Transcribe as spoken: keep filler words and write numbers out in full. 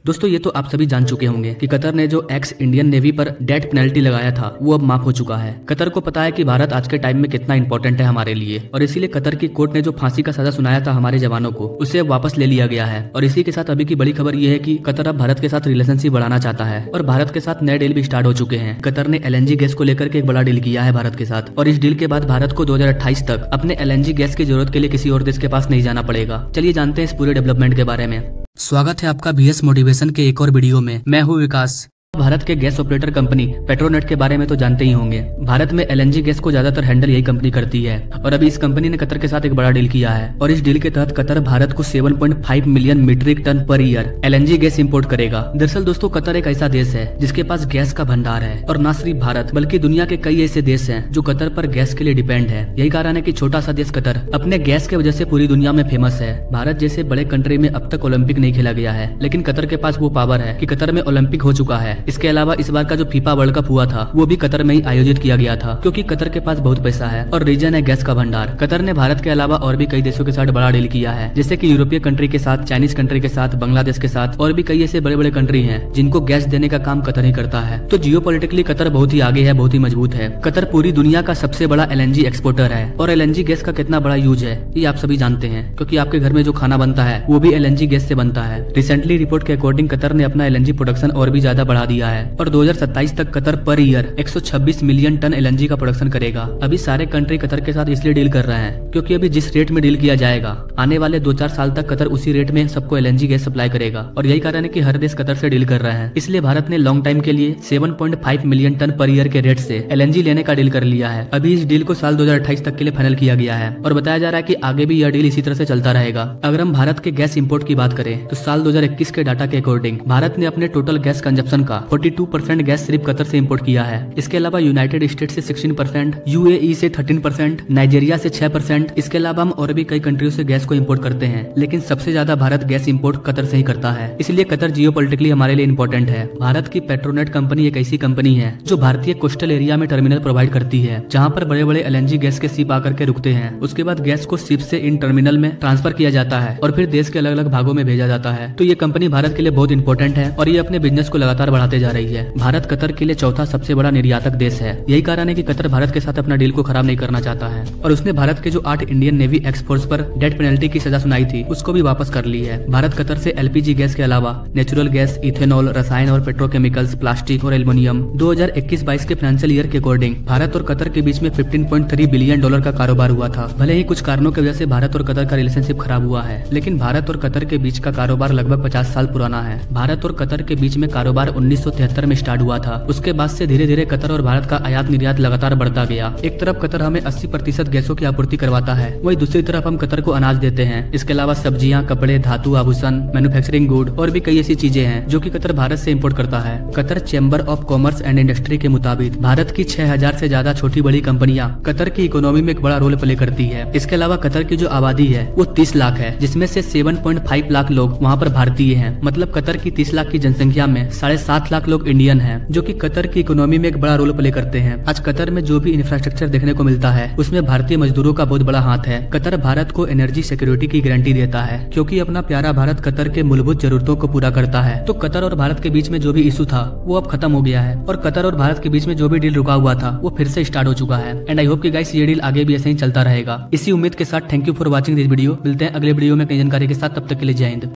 दोस्तों ये तो आप सभी जान चुके होंगे कि कतर ने जो एक्स इंडियन नेवी पर डेथ पेनल्टी लगाया था वो अब माफ हो चुका है। कतर को पता है कि भारत आज के टाइम में कितना इंपॉर्टेंट है हमारे लिए और इसीलिए कतर की कोर्ट ने जो फांसी का सजा सुनाया था हमारे जवानों को उसे अब वापस ले लिया गया है। और इसी के साथ अभी की बड़ी खबर ये है कि कतर अब भारत के साथ रिलेशनशिप बढ़ाना चाहता है और भारत के साथ नए डील भी स्टार्ट हो चुके हैं। कतर ने एलएनजी गैस को लेकर के एक बड़ा डील किया है भारत के साथ और इस डील के बाद भारत को दो हज़ार अट्ठाईस तक अपने एलएनजी गैस की जरूरत के लिए किसी और देश के पास नहीं जाना पड़ेगा। चलिए जानते हैं इस पूरे डेवलपमेंट के बारे में। स्वागत है आपका बीएस मोटिवेशन के एक और वीडियो में। मैं हूँ विकास। भारत के गैस ऑपरेटर कंपनी पेट्रोनेट के बारे में तो जानते ही होंगे। भारत में एलएनजी गैस को ज्यादातर हैंडल यही कंपनी करती है और अभी इस कंपनी ने कतर के साथ एक बड़ा डील किया है और इस डील के तहत कतर भारत को सात पॉइंट पाँच million metric ton per year LNG gas import करेगा। दरअसल दोस्तों कतर एक ऐसा देश है जिसके पास गैस का भंडार है और न सिर्फ भारत बल्कि दुनिया के कई ऐसे देश हैं जो कतर पर गैस के लिए डिपेंड है। यही कारण है कि छोटा सा देश कतर अपने गैस के वजह से पूरी दुनिया में फेमस है। भारत जैसे बड़े कंट्री में अब तक ओलंपिक नहीं खेला गया है लेकिन कतर के पास वो पावर है कि कतर में ओलंपिक हो चुका है। इसके अलावा इस बार का जो फीफा वर्ल्ड कप हुआ था वो भी कतर में ही आयोजित किया गया था क्योंकि कतर के पास बहुत पैसा है और रीजन है गैस का भंडार। कतर ने भारत के अलावा और भी कई देशों के साथ बड़ा डील किया है जैसे कि यूरोपीय कंट्री के साथ, चाइनीज कंट्री के साथ, बांग्लादेश के साथ और भी कई ऐसे बड़े बड़े कंट्री हैं जिनको गैस देने का काम कतर ही करता है। तो जियोपॉलिटिकली कतर बहुत ही आगे है, बहुत ही मजबूत है। कतर पूरी दुनिया का सबसे बड़ा एलएनजी एक्सपोर्टर है और एलएनजी गैस का कितना बड़ा यूज है ये आप सभी जानते हैं क्योंकि आपके घर में जो खाना बनता है वो भी एलएनजी गैस से बनता है। रिसेंटली रिपोर्ट के अकॉर्डिंग कतर ने अपना एलएनजी प्रोडक्शन और भी ज्यादा बढ़ा दिया है और दो हज़ार सत्ताईस तक कतर पर ईयर एक सौ छब्बीस मिलियन टन एलएनजी का प्रोडक्शन करेगा। अभी सारे कंट्री कतर के साथ इसलिए डील कर रहे हैं क्योंकि अभी जिस रेट में डील किया जाएगा आने वाले दो चार साल तक कतर उसी रेट में सबको एलएनजी गैस सप्लाई करेगा और यही कारण है कि हर देश कतर से डील कर रहे हैं। इसलिए भारत ने लॉन्ग टाइम के लिए सात पॉइंट पाँच मिलियन टन पर ईयर के रेट से एलएनजी लेने का डील कर लिया है। अभी इस डील को साल दो हज़ार अट्ठाईस तक के लिए फाइनल किया गया है और बताया जा रहा है कि आगे भी यह डील इसी तरह से चलता रहेगा। अगर हम भारत के गैस इंपोर्ट की बात करें तो साल दो हज़ार इक्कीस के डाटा के अकॉर्डिंग भारत ने अपने टोटल गैस कंजप्शन का बयालीस परसेंट गैस सिर्फ कतर से इंपोर्ट किया है। इसके अलावा यूनाइटेड स्टेट से सोलह परसेंट, यूएई से तेरह परसेंट, नाइजीरिया से छह परसेंट। इसके अलावा हम और भी कई कंट्रियों से गैस को इंपोर्ट करते हैं लेकिन सबसे ज्यादा भारत गैस इंपोर्ट कतर से ही करता है। इसलिए कतर जियोपॉलिटिकली हमारे लिए इंपॉर्टेंट है। भारत की पेट्रोनेट कंपनी एक ऐसी कंपनी है जो भारतीय कोस्टल एरिया में टर्मिनल प्रोवाइड करती है जहाँ पर बड़े बड़े एलएनजी गैस के शिप आकर के रुकते हैं। उसके बाद गैस को शिप से इन टर्मिनल में ट्रांसफर किया जाता है और फिर देश के अलग अलग भागों में भेजा जाता है। तो ये कंपनी भारत के लिए बहुत इंपॉर्टेंट है और ये अपने बिजनेस को लगातार बढ़ाते जा रही है। भारत कतर के लिए चौथा सबसे बड़ा निर्यातक देश है। यही कारण है कि कतर भारत के साथ अपना डील को खराब नहीं करना चाहता है और उसने भारत के जो आठ इंडियन नेवी एक्सपोर्ट्स पर डेथ पेनल्टी की सजा सुनाई थी उसको भी वापस कर ली है। भारत कतर से एलपीजी गैस के अलावा नेचुरल गैस, इथेनॉल, रसायन और पेट्रोकेमिकल्स, प्लास्टिक और एल्युमिनियम दो हज़ार इक्कीस बाईस के फाइनेंशियल ईयर के अकॉर्डिंग भारत और कतर के बीच में पंद्रह पॉइंट तीन बिलियन डॉलर का कारोबार हुआ था। भले ही कुछ कारणों की वजह से भारत और कतर का रिलेशनशिप खराब हुआ है लेकिन भारत और कतर के बीच का कारोबार लगभग पचास साल पुराना है। भारत और कतर के बीच में कारोबार उन्नीस सौ तिहत्तर में स्टार्ट हुआ था। उसके बाद से धीरे धीरे कतर और भारत का आयात निर्यात लगातार बढ़ता गया। एक तरफ कतर हमें अस्सी प्रतिशत गैसों की आपूर्ति करवाता है वही दूसरी तरफ हम कतर को अनाज देते हैं। इसके अलावा सब्जियां, कपड़े, धातु, आभूषण, मैन्युफैक्चरिंग गुड और भी कई ऐसी चीजें हैं जो कि कतर भारत से इंपोर्ट करता है। Qatar chamber of commerce and industry के मुताबिक भारत की छह हजार से ज्यादा छोटी बड़ी कंपनियां कतर की इकोनॉमी में एक बड़ा रोल प्ले करती है। इसके अलावा कतर की जो आबादी है वो तीस लाख है जिसमें से सात पॉइंट पाँच लाख लोग वहाँ पर भारतीय हैं। मतलब कतर की तीस लाख की जनसंख्या में साढ़े सात लाख लोग इंडियन हैं जो कि कतर की इकोनॉमी में एक बड़ा रोल प्ले करते हैं। आज कतर में जो भी इंफ्रास्ट्रक्चर देखने को मिलता है उसमें भारतीय मजदूरों का बहुत बड़ा हाथ है। कतर भारत को एनर्जी सिक्योरिटी की गारंटी देता है क्योंकि अपना प्यारा भारत कतर के मूलभूत जरूरतों को पूरा करता है। तो कतर और भारत के बीच में जो भी इशू था वो अब खत्म हो गया है और कतर और भारत के बीच में जो भी डील रुका हुआ था वो फिर से स्टार्ट हो चुका है। एंड आई होप कि गाइस ये डील आगे भी ऐसे ही चलता रहेगा। इसी उम्मीद के साथ thank you for watching this video. मिलते हैं अगले वीडियो में नई जानकारी के साथ, तब तक के लिए जय हिंद।